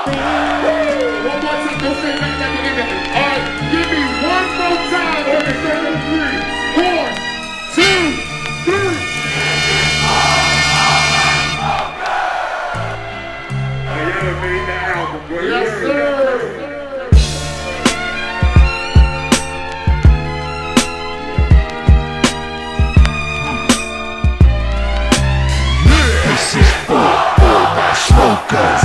One more time, don't say nothing at the end of it. Alright, give me one more time on the count of 3. 1, 2, 3. Yeah, made the album, bro. Yes, sir. This is for all my smokers.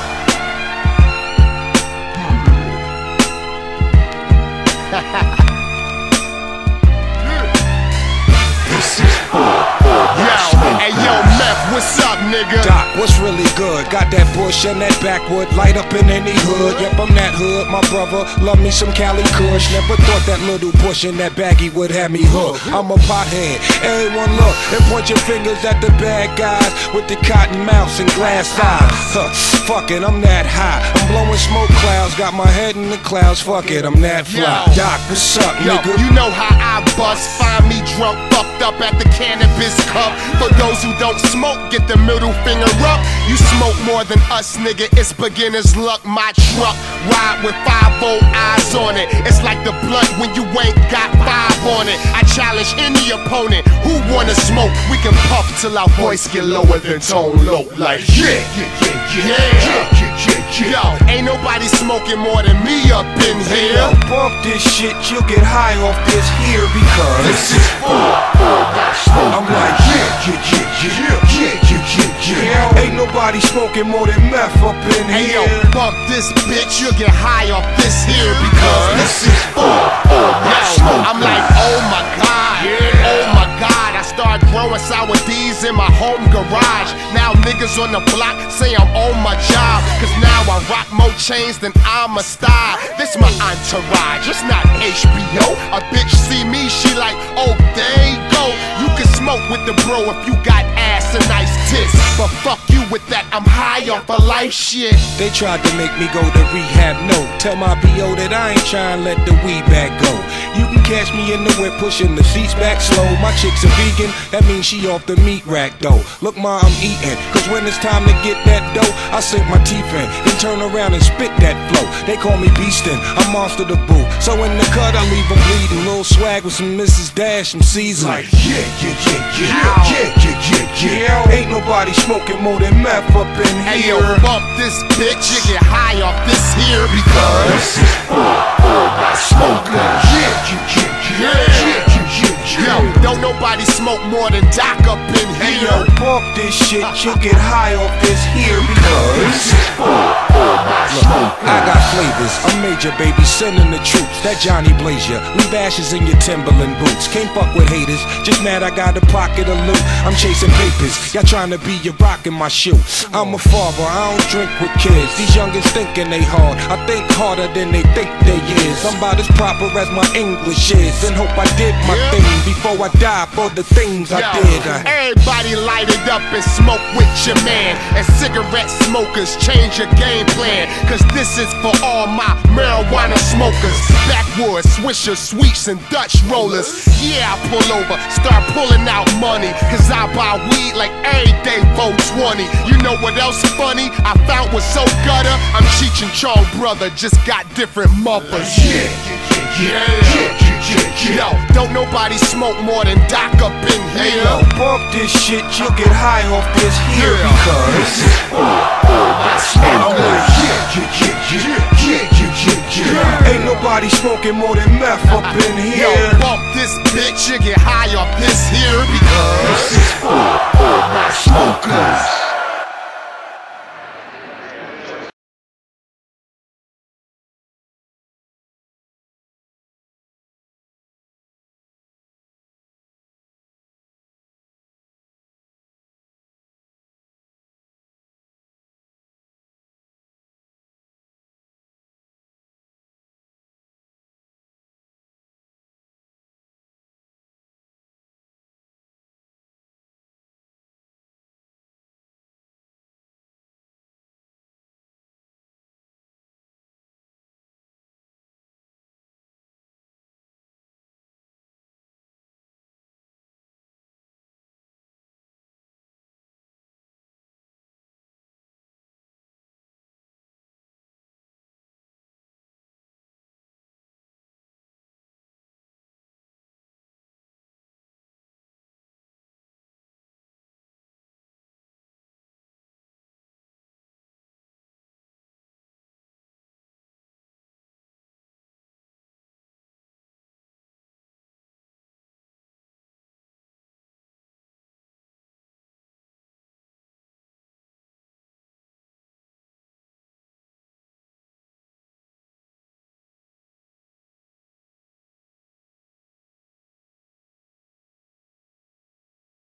This is for all my smokers. Hey yo, Meth, what's up, nigga? Doc, what's really good? Got that bush and that backwood, light up in any hood. Yep, I'm that hood, my brother. Love me some Cali Kush. Never thought that little bush in that baggie would have me hooked. I'm a pothead. Everyone look and point your fingers at the bad guys with the cotton mouths and glass eyes. Fuck it, I'm that high. I'm blowing smoke clouds, got my head in the clouds. Fuck it, I'm that fly. Yo. Doc, what's up, Yo, nigga? you know how I bust. Find me drunk, fucked up at the cannabis cup. For those who don't smoke, get the middle finger up. You smoke more than us, nigga. It's beginner's luck. My truck ride with 5-volt eyes on it. It's like the blunt when you ain't got 5 on it. I challenge any opponent who wanna smoke. We can puff till our voice get lower than tone low. Like yeah, yeah, yeah, yeah, yeah, yeah, yeah. Yo, ain't nobody smoking more than me up in Hey, here. yo, bump this shit, you'll get high off this here because This is for all my smokers. I'm like, yeah, yeah, yeah, yeah, yeah, yeah, yeah, yeah. Ain't nobody smoking more than meth up in Hey yo, here. bump this bitch, you'll get high off this here because This is for all my yo, smokers. I'm like, oh my god, oh my god. I started growing sour D's in my home garage. Now niggas on the block say I'm on my job, cause now I rock more chains than I'm a star. This my entourage, it's not HBO. A bitch see me, she like, oh there you go. You can smoke with the bro if you got ass and nice tits, but fuck you with that, I'm high off of life shit. They tried to make me go to rehab, no. Tell my B.O. that I ain't trying to let the weed back go. You can catch me in the whip pushing the seats back slow. My chick's a vegan, that means she off the meat rack though. Look ma, I'm eating, cause when it's time to get that dough, I sink my teeth in, then turn around and spit that flow. They call me Beastin', I'm Monster the Boo. So in the cut I leave them bleeding. Little swag with some Mrs. Dash, some seasoning. Like yeah, yeah, yeah, yeah, yeah, yeah, yeah, yeah. Ain't nobody smoking more than meth up in Hey yo, here. bump this bitch, you get high off this here because This is for all my smokers. Yeah, yeah, yeah, Yeah. yeah, yeah, yeah, yo, yeah. don't nobody smoke more than Doc up in Hey here. yo, bump this shit, you'll get high off this here because This is for all my smokers. I got flavors, I'm major baby, sending the troops. That Johnny Blazer, leave ashes in your Timberland boots. Can't fuck with haters, just mad I got a pocket of loot. I'm chasing papers, y'all trying to be your rock in my shoe. I'm a father, I don't drink with kids. These youngins thinking they hard, I think harder than they think they is. I'm about as proper as my English is, and hope I did my thing before I die for the things I Yo, did. everybody light it up and smoke with your man. And cigarette smokers, change your game plan, cause this is for all my marijuana smokers. Backwoods, swishers, sweets, and Dutch rollers. Yeah, I pull over, start pulling out money, cause I buy weed like every day for 20. You know what else funny? I found was so gutter. I'm Cheech and Chong brother, just got different mothers. Yeah, yeah, yeah, yeah, yeah, yeah, yeah. Yo, don't nobody smoke more than Doc up in Hey here. yo, bump this shit, you'll get high off this here Yeah. because This is for all my I'm smokers. like, yeah, yeah, yeah, yeah, yeah, yeah, yeah, yeah. Ain't nobody smoking more than meth up in Yo, here. bump this bitch, you get high off this here because This is for all my smokers.